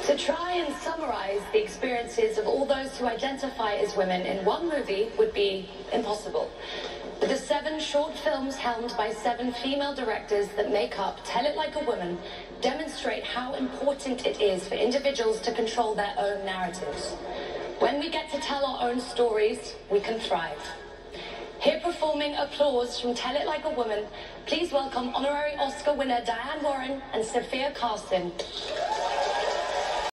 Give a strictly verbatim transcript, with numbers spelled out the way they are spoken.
To try and summarize the experiences of all those who identify as women in one movie would be impossible. But the seven short films helmed by seven female directors that make up Tell It Like a Woman demonstrate how important it is for individuals to control their own narratives. When we get to tell our own stories, we can thrive. Here performing Applause from Tell It Like a Woman, please welcome honorary Oscar winner Diane Warren and Sophia Carson.